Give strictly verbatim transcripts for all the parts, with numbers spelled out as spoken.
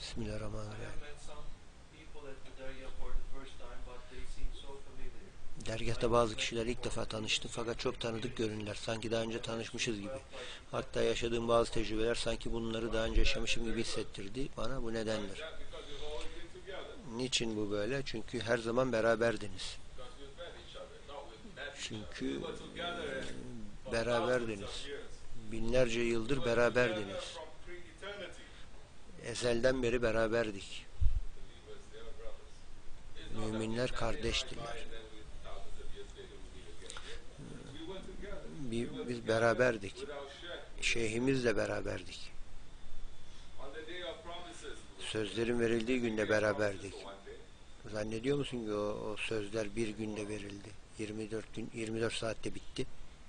Bismillahirrahmanirrahim. Dergâhta bazı kişiler ilk defa tanıştı fakat çok tanıdık görünürler. Sanki daha önce tanışmışız gibi. Hatta yaşadığım bazı tecrübeler sanki bunları daha önce yaşamışım gibi hissettirdi bana. Bu nedendir. Niçin bu böyle? Çünkü her zaman beraberdiniz. Çünkü e, beraberdiniz. Binlerce yıldır beraberdiniz. Ezelden beri beraberdik. Müminler kardeştiler. Biz beraberdik. Şeyhimizle beraberdik. Sözlerin verildiği günde beraberdik. Zannediyor musun ki o, o sözler bir günde verildi? yirmi dört gün, yirmi dört saatte bitti.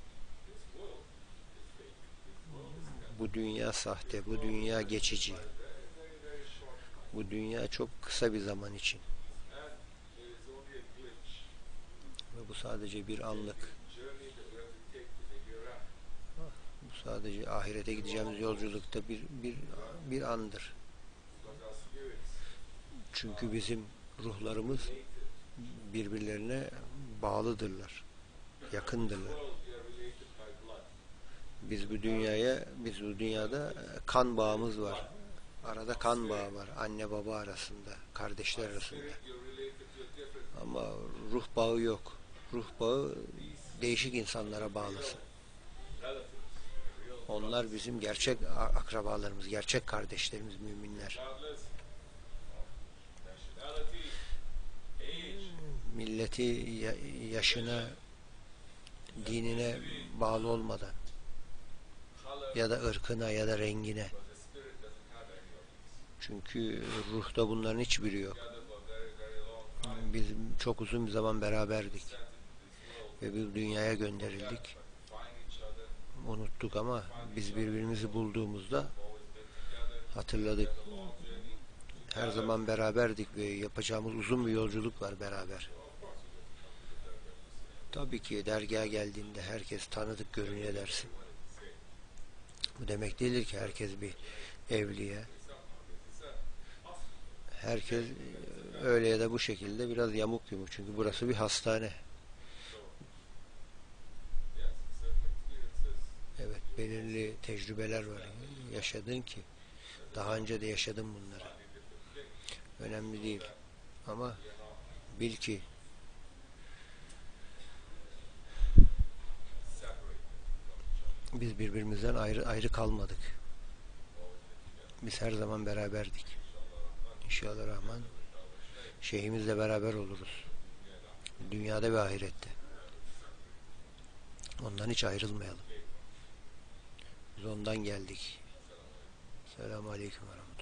Bu dünya sahte, bu dünya geçici. Bu dünya çok kısa bir zaman için. Ve bu sadece bir anlık. Bu sadece ahirete gideceğimiz yolculukta bir bir bir andır. Çünkü bizim ruhlarımız birbirlerine bağlıdırlar, yakındırlar. Biz bu dünyaya, biz bu dünyada kan bağımız var. Arada kan bağı var. Anne baba arasında, kardeşler arasında. Ama ruh bağı yok. Ruh bağı değişik insanlara bağlısın. Onlar bizim gerçek akrabalarımız, gerçek kardeşlerimiz, müminler. Milleti, yaşına, dinine bağlı olmadan ya da ırkına ya da rengine. Çünkü ruhta bunların hiçbiri yok. Biz çok uzun bir zaman beraberdik ve bir dünyaya gönderildik. Unuttuk ama biz birbirimizi bulduğumuzda hatırladık. Her zaman beraberdik ve yapacağımız uzun bir yolculuk var beraber. Tabii ki dergaha geldiğinde herkes tanıdık görünüyor dersin. Bu demek değildir ki herkes bir evliya. Herkes öyle ya da bu şekilde biraz yamuk yumuk. Çünkü burası bir hastane. Evet, belirli tecrübeler var. Yaşadın ki. Daha önce de yaşadım bunları. Önemli değil. Ama bil ki biz birbirimizden ayrı ayrı kalmadık. Biz her zaman beraberdik. İnşallah Rahman şeyhimizle beraber oluruz. Dünyada ve ahirette. Ondan hiç ayrılmayalım. Biz ondan geldik. Selamun Aleyküm ve Rahmetullah.